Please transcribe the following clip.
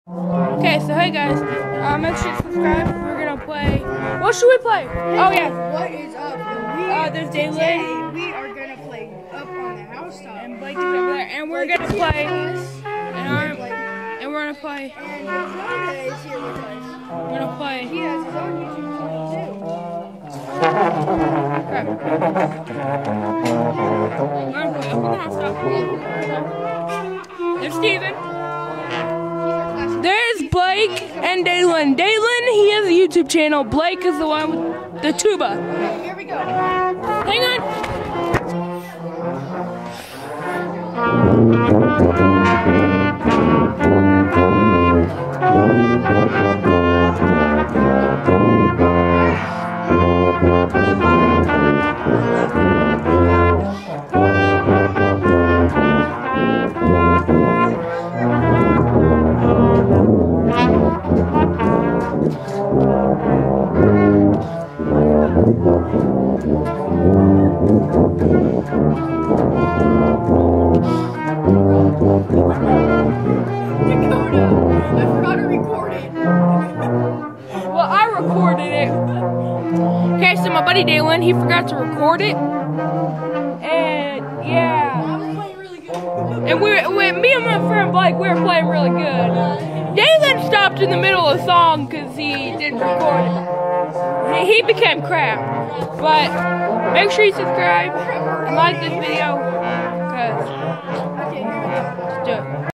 Okay, so hey guys, make sure to subscribe. We're gonna play. What should we play? Oh yeah. What is up? There's Daylin. Today we are gonna play up on the housetop. And Blake is over there, and we're gonna play. And we're gonna play. And Jonah is here with us. We're gonna play. He has his own YouTube channel Crap. We're gonna play up on the housetop. There's Steven. There's Blake and Daylin. Daylin, he has a YouTube channel. Blake is the one with the tuba. Okay, here we go. Hang on. I forgot to record it. Well, I recorded it. Okay, so my buddy Daylin, he forgot to record it. And yeah. I was playing really good. And me and my friend Blake, we were playing really good. Daylin stopped in the middle of the song because he didn't record it. He became crap. But make sure you subscribe and like this video because